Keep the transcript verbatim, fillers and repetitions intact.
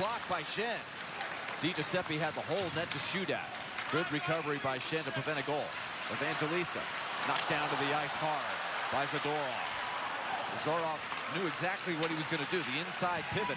block by Schenn. Di Giuseppe had the whole net to shoot at. Good recovery by Schenn to prevent a goal. Evangelista knocked down to the ice hard by Zadorov. Zadorov knew exactly what he was going to do. The inside pivot.